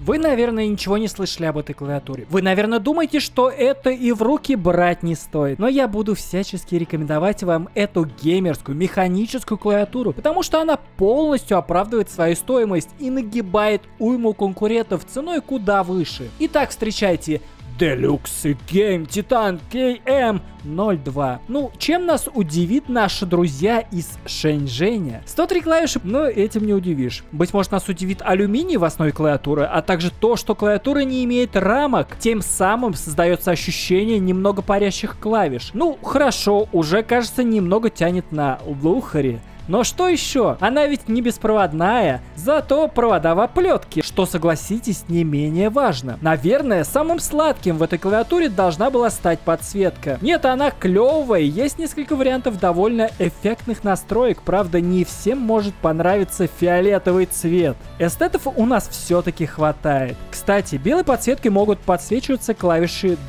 Вы, наверное, ничего не слышали об этой клавиатуре. Вы, наверное, думаете, что это и в руки брать не стоит. Но я буду всячески рекомендовать вам эту геймерскую, механическую клавиатуру, потому что она полностью оправдывает свою стоимость и нагибает уйму конкурентов ценой куда выше. Итак, встречайте Deluxe Game Titan KM02. Ну, чем нас удивит наши друзья из Шэньчжэня? 103 клавиши, но этим не удивишь. Быть может, нас удивит алюминий в основе клавиатуры, а также то, что клавиатура не имеет рамок. Тем самым создается ощущение немного парящих клавиш. Ну, хорошо, уже, кажется, немного тянет на Лухари. Но что еще? Она ведь не беспроводная, зато провода в оплетке, что, согласитесь, не менее важно. Наверное, самым сладким в этой клавиатуре должна была стать подсветка. Нет, она клевая, есть несколько вариантов довольно эффектных настроек, правда, не всем может понравиться фиолетовый цвет. Эстетов у нас все-таки хватает. Кстати, белой подсветкой могут подсвечиваться клавиши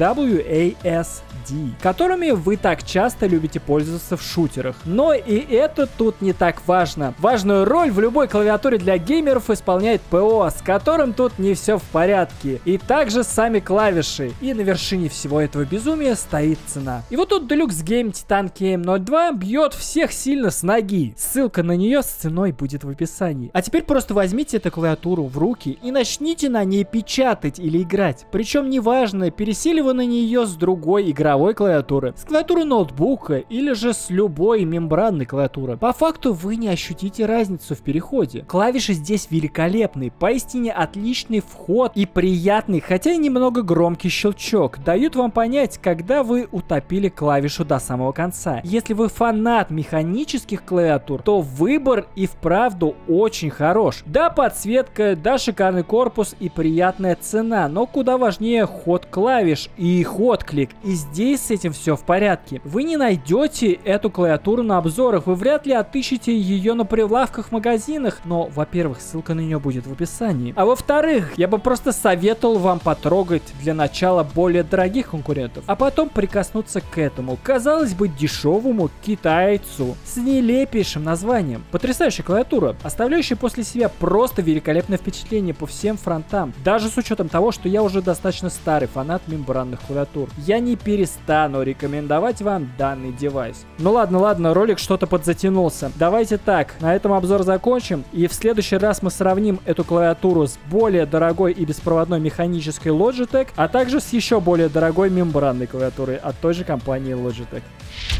WASD, которыми вы так часто любите пользоваться в шутерах. Но и это тут не так важно. Важную роль в любой клавиатуре для геймеров исполняет ПО, с которым тут не все в порядке. И также сами клавиши. И на вершине всего этого безумия стоит цена. И вот тут Deluxe Game Titan KM02 бьет всех сильно с ноги. Ссылка на нее с ценой будет в описании. А теперь просто возьмите эту клавиатуру в руки и начните на ней печатать или играть. Причем неважно, пересели вы на нее с другой игровой клавиатуры, с клавиатуры ноутбука или же с любой мембранной клавиатуры. По факту вы не ощутите разницу в переходе. Клавиши здесь великолепные, поистине отличный вход и приятный, хотя и немного громкий щелчок дают вам понять, когда вы утопили клавишу до самого конца. Если вы фанат механических клавиатур, то выбор и вправду очень хорош. Да, подсветка, да, шикарный корпус и приятная цена, но куда важнее ход клавиш и ход-клик. И здесь с этим все в порядке. Вы не найдете эту клавиатуру на обзорах, вы вряд ли отыщете ее на прилавках в магазинах, но, во-первых, ссылка на нее будет в описании, а во-вторых, я бы просто советовал вам потрогать для начала более дорогих конкурентов, а потом прикоснуться к этому, казалось бы, дешевому китайцу с нелепейшим названием. Потрясающая клавиатура, оставляющая после себя просто великолепное впечатление по всем фронтам, даже с учетом того, что я уже достаточно старый фанат мембранных клавиатур. Я не перестану рекомендовать вам данный девайс. Ну ладно, ролик что-то подзатянулся. Давайте так, на этом обзор закончим, и в следующий раз мы сравним эту клавиатуру с более дорогой и беспроводной механической Logitech, а также с еще более дорогой мембранной клавиатурой от той же компании Logitech.